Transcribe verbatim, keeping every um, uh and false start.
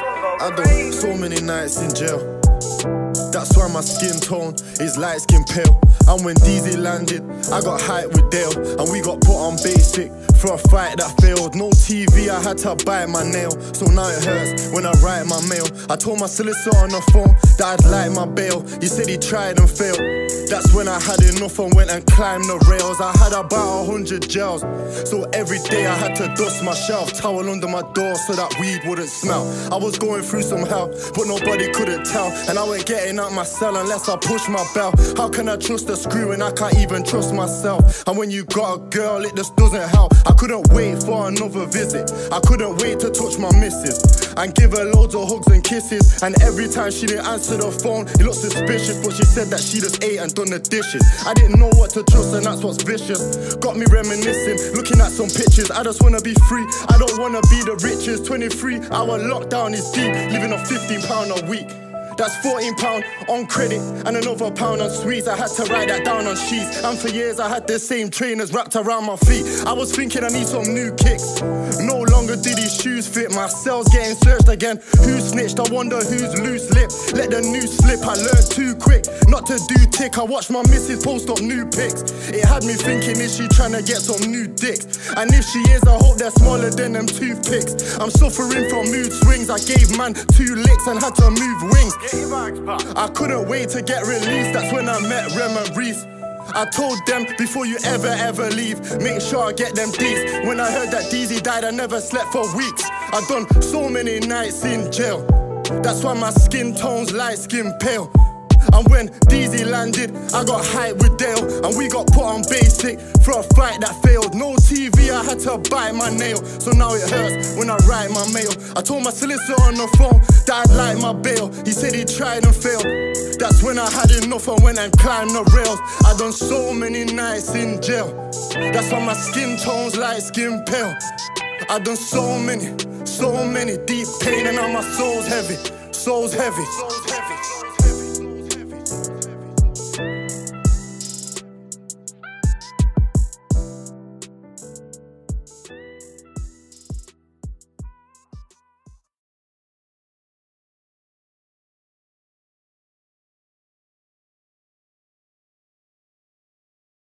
I done so many nights in jail. That's why my skin tone is light skin pale. And when D Z landed, I got hyped with Dale, and we got put on basic for a fight that failed. No T V, I had to bite my nail, so now it hurts when I write my mail. I told my solicitor on the phone that I'd like my bail. He said he tried and failed. That's when I had enough and went and climbed the rails. I had about a hundred gels, so every day I had to dust my shelf, towel under my door so that weed wouldn't smell. I was going through some hell, but nobody couldn't tell, and I wasn't getting out my cell unless I push my bell. How can I trust a screw when I can't even trust myself? And when you got a girl, it just doesn't help. I couldn't wait for another visit. I couldn't wait to touch my missus and give her loads of hugs and kisses. And every time she didn't answer the phone, it looked suspicious, but she said that she just ate and done the dishes. I didn't know what to trust, and that's what's vicious. Got me reminiscing, looking at some pictures. I just wanna be free, I don't wanna be the richest. Twenty-three hour lockdown is deep, living on fifteen pound a week. That's fourteen pound on credit and another pound on sweets. I had to write that down on sheets, and for years I had the same trainers wrapped around my feet. I was thinking I need some new kicks. No longer did these shoes fit. My cell's getting searched again. Who snitched? I wonder who's loose lip. Let the news slip. I learned too quick not to do tick. I watched my missus post up new pics. It had me thinking, is she trying to get some new dicks? And if she is, I hope they're smaller than them toothpicks. I'm suffering from mood swings. I gave man two licks and had to move wings. I couldn't wait to get released. That's when I met Rem and Reese. I told them, before you ever, ever leave, make sure I get them deeds. When I heard that D Z died, I never slept for weeks. I've done so many nights in jail. That's why my skin tone's light skin pale. And when D Z landed, I got hyped with Dale, and we got put on basic for a fight that failed. No T V, I had to bite my nail, so now it hurts when I write my mail. I told my solicitor on the phone that I'd like my bail. He said he tried and failed. That's when I had enough and went and climbed the rails. I done so many nights in jail. That's why my skin tone's light skin pale. I done so many, so many deep pain, and now my soul's heavy, soul's heavy.